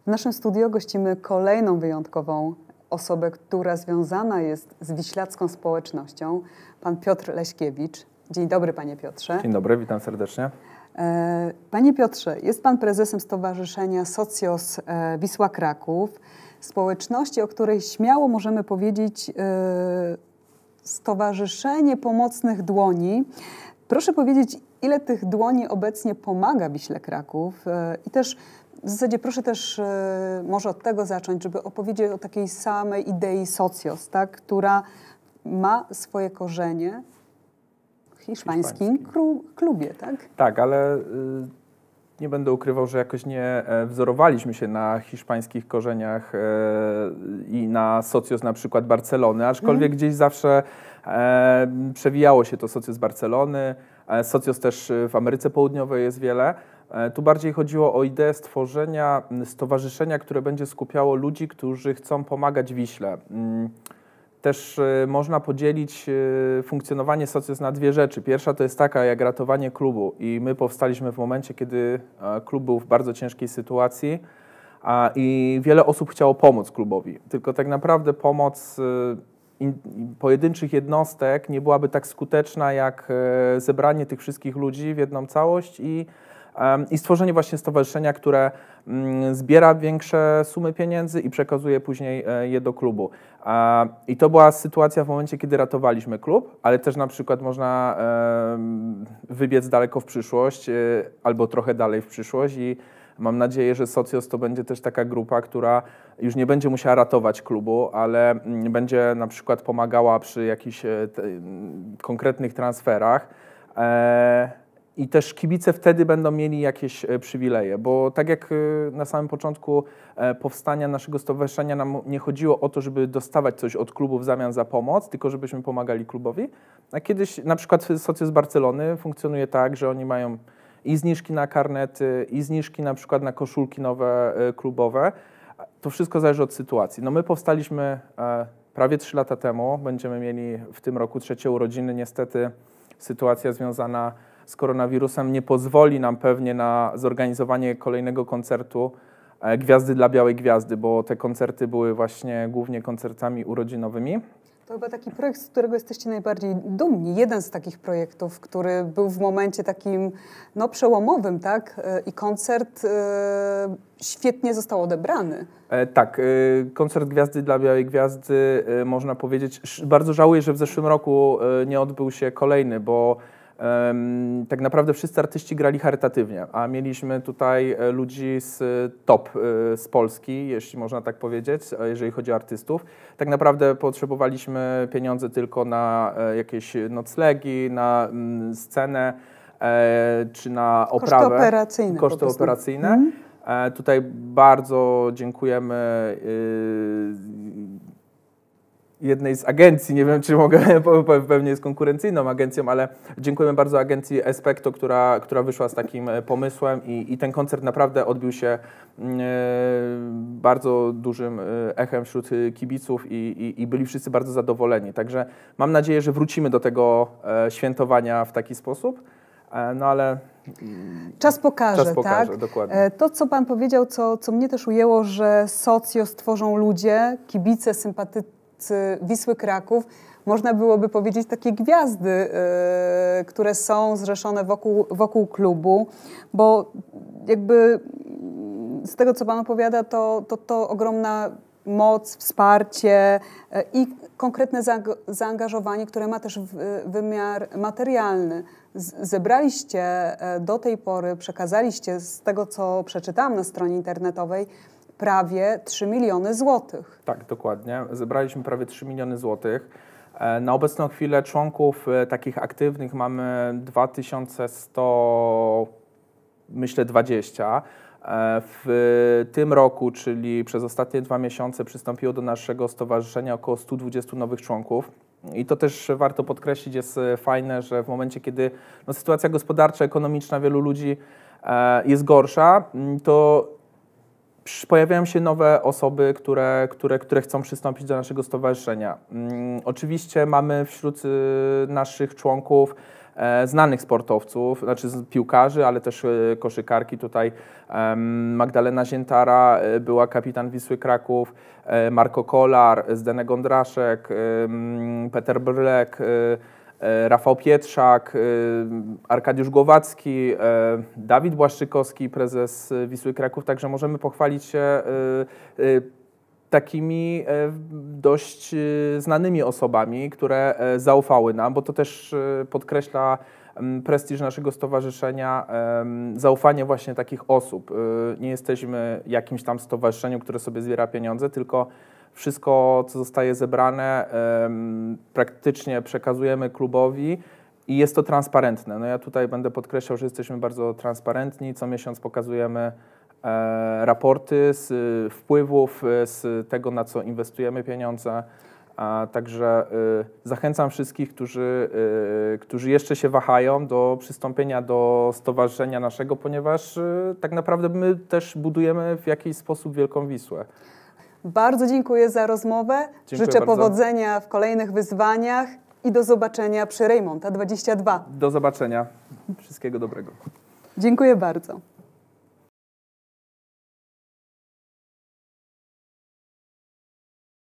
W naszym studio gościmy kolejną wyjątkową osobę, która związana jest z wiślacką społecznością, pan Piotr Leśkiewicz. Dzień dobry, panie Piotrze. Dzień dobry, witam serdecznie. Panie Piotrze, jest pan prezesem Stowarzyszenia Socios Wisła Kraków, społeczności, o której śmiało możemy powiedzieć Stowarzyszenie Pomocnych Dłoni. Proszę powiedzieć, ile tych dłoni obecnie pomaga Wiśle Kraków i też w zasadzie proszę też może od tego zacząć, żeby opowiedzieć o takiej samej idei Socios, tak, która ma swoje korzenie w hiszpańskim klubie, tak? Tak, ale nie będę ukrywał, że jakoś nie wzorowaliśmy się na hiszpańskich korzeniach i na Socios na przykład Barcelony, aczkolwiek gdzieś zawsze przewijało się to Socios Barcelony, Socios też w Ameryce Południowej jest wiele. Tu bardziej chodziło o ideę stworzenia stowarzyszenia, które będzie skupiało ludzi, którzy chcą pomagać Wiśle. Też można podzielić funkcjonowanie Socios na dwie rzeczy. Pierwsza to jest taka jak ratowanie klubu i my powstaliśmy w momencie, kiedy klub był w bardzo ciężkiej sytuacji i wiele osób chciało pomóc klubowi. Tylko tak naprawdę pomoc pojedynczych jednostek nie byłaby tak skuteczna jak zebranie tych wszystkich ludzi w jedną całość i stworzenie właśnie stowarzyszenia, które zbiera większe sumy pieniędzy i przekazuje później je do klubu. I to była sytuacja w momencie, kiedy ratowaliśmy klub, ale też na przykład można wybiec daleko w przyszłość albo trochę dalej w przyszłość i mam nadzieję, że Socios to będzie też taka grupa, która już nie będzie musiała ratować klubu, ale będzie na przykład pomagała przy jakichś konkretnych transferach. I też kibice wtedy będą mieli jakieś przywileje, bo tak jak na samym początku powstania naszego stowarzyszenia nam nie chodziło o to, żeby dostawać coś od klubu w zamian za pomoc, tylko żebyśmy pomagali klubowi. A kiedyś na przykład Socios Barcelony funkcjonuje tak, że oni mają i zniżki na karnety, i zniżki na przykład na koszulki nowe klubowe. To wszystko zależy od sytuacji. No my powstaliśmy prawie 3 lata temu, będziemy mieli w tym roku 3. urodziny. Niestety sytuacja związana z koronawirusem nie pozwoli nam pewnie na zorganizowanie kolejnego koncertu Gwiazdy dla Białej Gwiazdy, bo te koncerty były właśnie głównie koncertami urodzinowymi. To chyba taki projekt, z którego jesteście najbardziej dumni. Jeden z takich projektów, który był w momencie takim przełomowym, tak? I koncert świetnie został odebrany. Tak, koncert Gwiazdy dla Białej Gwiazdy, można powiedzieć, bardzo żałuję, że w zeszłym roku nie odbył się kolejny, bo tak naprawdę wszyscy artyści grali charytatywnie, a mieliśmy tutaj ludzi z top z Polski, jeśli można tak powiedzieć, jeżeli chodzi o artystów. Tak naprawdę potrzebowaliśmy pieniądze tylko na jakieś noclegi, na scenę czy na oprawę. Koszty operacyjne. Tutaj bardzo dziękujemy jednej z agencji, nie wiem, czy mogę, pewnie jest konkurencyjną agencją, ale dziękujemy bardzo agencji Especto, która wyszła z takim pomysłem i ten koncert naprawdę odbił się bardzo dużym echem wśród kibiców i byli wszyscy bardzo zadowoleni. Także mam nadzieję, że wrócimy do tego świętowania w taki sposób, no ale Czas pokaże, tak? Dokładnie. To, co pan powiedział, co mnie też ujęło, że Socios tworzą ludzie, kibice, sympatycy Wisły Kraków, można byłoby powiedzieć takie gwiazdy, które są zrzeszone wokół klubu, bo jakby z tego, co pan opowiada, to ogromna moc, wsparcie i konkretne zaangażowanie, które ma też wymiar materialny. Zebraliście do tej pory, przekazaliście z tego, co przeczytałam na stronie internetowej, prawie 3 miliony złotych. Tak, dokładnie. Zebraliśmy prawie 3 miliony złotych. Na obecną chwilę członków takich aktywnych mamy 2100, myślę 20. W tym roku, czyli przez ostatnie 2 miesiące przystąpiło do naszego stowarzyszenia około 120 nowych członków. I to też warto podkreślić, jest fajne, że w momencie, kiedy sytuacja gospodarcza, ekonomiczna wielu ludzi jest gorsza, to pojawiają się nowe osoby, które chcą przystąpić do naszego stowarzyszenia. Oczywiście mamy wśród naszych członków znanych sportowców, znaczy piłkarzy, ale też koszykarki. Tutaj Magdalena Ziętara była kapitan Wisły Kraków, Marko Kolar, Zdenek Ondraszek, Peter Brlek, Rafał Pietrzak, Arkadiusz Głowacki, Dawid Błaszczykowski, prezes Wisły Kraków. Także możemy pochwalić się takimi dość znanymi osobami, które zaufały nam, bo to też podkreśla prestiż naszego stowarzyszenia, zaufanie właśnie takich osób. Nie jesteśmy jakimś tam stowarzyszeniem, które sobie zbiera pieniądze, tylko wszystko, co zostaje zebrane, praktycznie przekazujemy klubowi i jest to transparentne. No ja tutaj będę podkreślał, że jesteśmy bardzo transparentni. Co miesiąc pokazujemy raporty z wpływów, z tego, na co inwestujemy pieniądze. Także zachęcam wszystkich, którzy jeszcze się wahają, do przystąpienia do stowarzyszenia naszego, ponieważ tak naprawdę my też budujemy w jakiś sposób Wielką Wisłę. Bardzo dziękuję za rozmowę. Dziękuję Życzę bardzo. powodzenia w kolejnych wyzwaniach i do zobaczenia przy Rejmonta 22. Do zobaczenia. Wszystkiego dobrego. Dziękuję bardzo.